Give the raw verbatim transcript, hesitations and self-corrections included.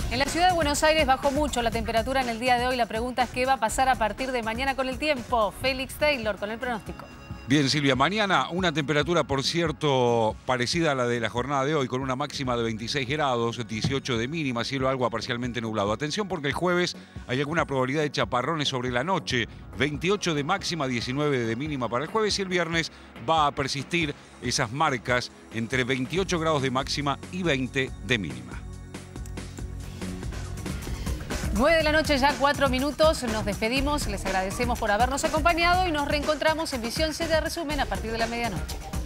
En la ciudad de Buenos Aires bajó mucho la temperatura en el día de hoy. La pregunta es qué va a pasar a partir de mañana con el tiempo. Félix Taylor con el pronóstico. Bien, Silvia, mañana una temperatura, por cierto, parecida a la de la jornada de hoy, con una máxima de veintiséis grados, dieciocho de mínima, cielo algo parcialmente nublado. Atención porque el jueves hay alguna probabilidad de chaparrones sobre la noche, veintiocho de máxima, diecinueve de mínima para el jueves, y el viernes va a persistir esas marcas entre veintiocho grados de máxima y veinte de mínima. nueve de la noche, ya cuatro minutos. Nos despedimos, les agradecemos por habernos acompañado y nos reencontramos en Visión siete Resumen a partir de la medianoche.